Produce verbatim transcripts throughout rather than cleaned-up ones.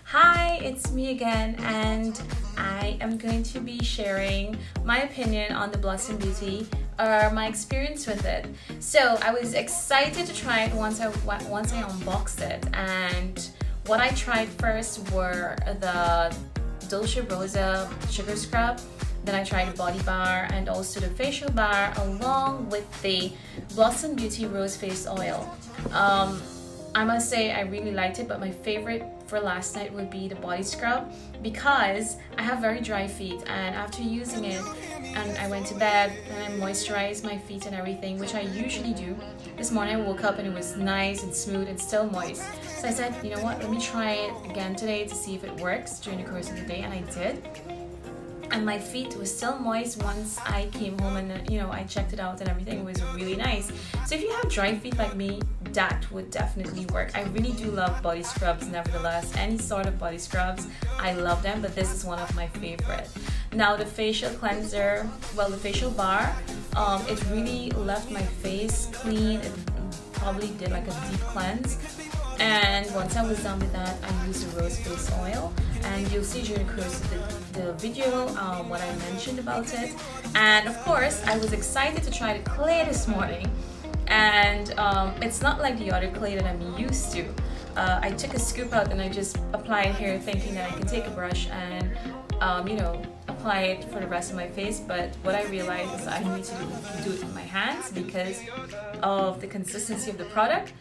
Hi, it's me again, and I am going to be sharing my opinion on the Blossom Beauty or my experience with it. So I was excited to try it once I once I unboxed it, and what I tried first were the Dolce Rosa Sugar Scrub. Then I tried the body bar and also the facial bar, along with the Blossom Beauty Rose Face Oil. Um, I must say I really liked it, but my favorite for last night would be the body scrub, because I have very dry feet, and after using it and I went to bed and I moisturized my feet and everything, which I usually do. This morning I woke up and it was nice and smooth and still moist. So I said, you know what, let me try it again today to see if it works during the course of the day, and I did. And my feet were still moist once I came home and you know I checked it out and everything was really nice. So if you have dry feet like me, that would definitely work. I really do love body scrubs nevertheless. Any sort of body scrubs, I love them, but this is one of my favorite. Now the facial cleanser, well the facial bar, um, it really left my face clean. It probably did like a deep cleanse. And once I was done with that, I used the rose face oil, and you'll see during the course of the, the video um, what I mentioned about it. And of course, I was excited to try the clay this morning, and um, it's not like the other clay that I'm used to. Uh, I took a scoop out and I just applied it here, thinking that I can take a brush and um, you know apply it for the rest of my face. But what I realized is I need to do, do it with my hands because of the consistency of the product.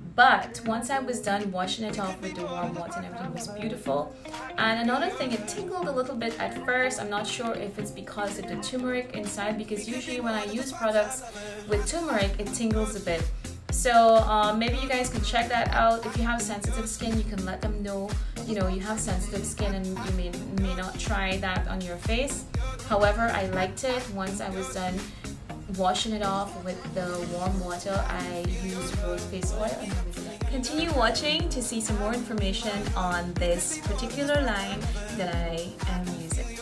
But once I was done washing it off with the warm water and everything was beautiful. And another thing, it tingled a little bit at first. I'm not sure if it's because of the turmeric inside, because usually when I use products with turmeric, it tingles a bit. So um, maybe you guys can check that out. If you have sensitive skin, you can let them know, you know, you have sensitive skin and you may, may not try that on your face. However, I liked it. Once I was done washing it off with the warm water, I used rose face oil and I was done. Continue watching to see some more information on this particular line that I am using.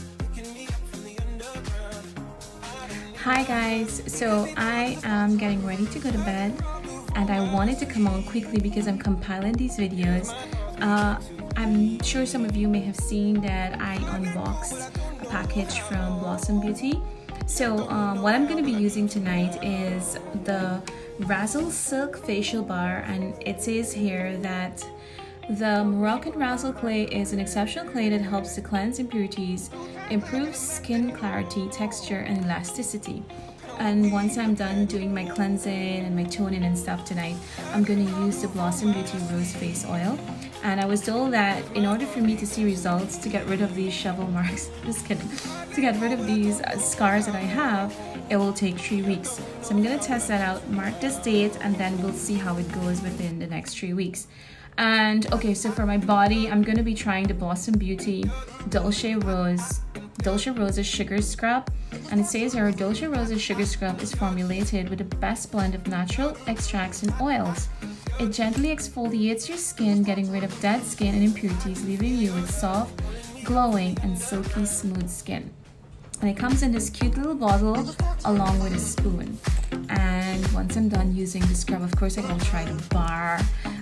Hi guys, so I am getting ready to go to bed, and I wanted to come on quickly because I'm compiling these videos. Uh, I'm sure some of you may have seen that I unboxed a package from Blossom Beauty. So um, what I'm going to be using tonight is the Razzle Silk Facial Bar, and it says here that the Moroccan Razzle Clay is an exceptional clay that helps to cleanse impurities, improve skin clarity, texture, and elasticity. And once I'm done doing my cleansing and my toning and stuff tonight, I'm going to use the Blossom Beauty Rose Face Oil. And I was told that in order for me to see results, to get rid of these shovel marks, just kidding, to get rid of these uh, scars that I have, it will take three weeks. So I'm going to test that out, mark this date, and then we'll see how it goes within the next three weeks. And okay, so for my body, I'm going to be trying the Blossom Beauty Dolce Rose Dolce Rosa Sugar Scrub, and it says here Dolce Rosa Sugar Scrub is formulated with the best blend of natural extracts and oils. It gently exfoliates your skin, getting rid of dead skin and impurities, leaving you with soft, glowing, and silky smooth skin. And it comes in this cute little bottle along with a spoon. And once I'm done using the scrub, of course I will try the bar.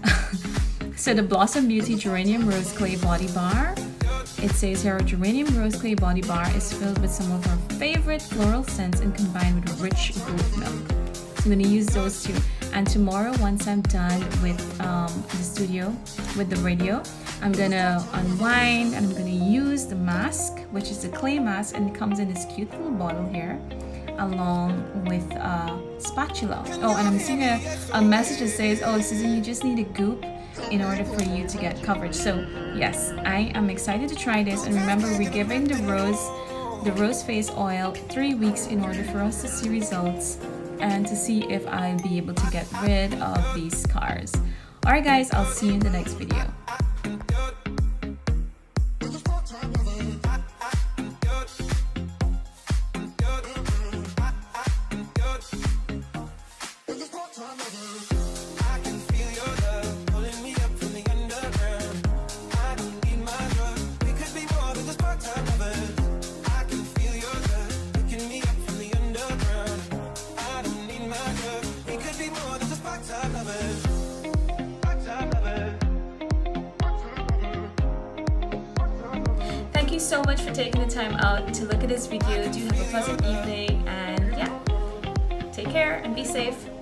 So the Blossom Beauty Geranium Rose Clay Body Bar. It says here, Geranium Rose Clay Body Bar is filled with some of our favorite floral scents and combined with rich goat milk. So I'm going to use those two. And tomorrow, once I'm done with um, the studio, with the radio, I'm going to unwind and I'm going to use the mask, which is a clay mask, and it comes in this cute little bottle here, along with a spatula. Oh, and I'm seeing a, a message that says, oh, Susan, you just need a goop in order for you to get coverage. So yes, I am excited to try this. And remember, we're giving the rose the rose face oil three weeks in order for us to see results and to see if I'll be able to get rid of these scars. Alright guys, I'll see you in the next video. It could be more than just part-time lovers. Part-time lovers. you so much for taking the time out to look at this video. Do have a pleasant evening, and yeah, take care and be safe.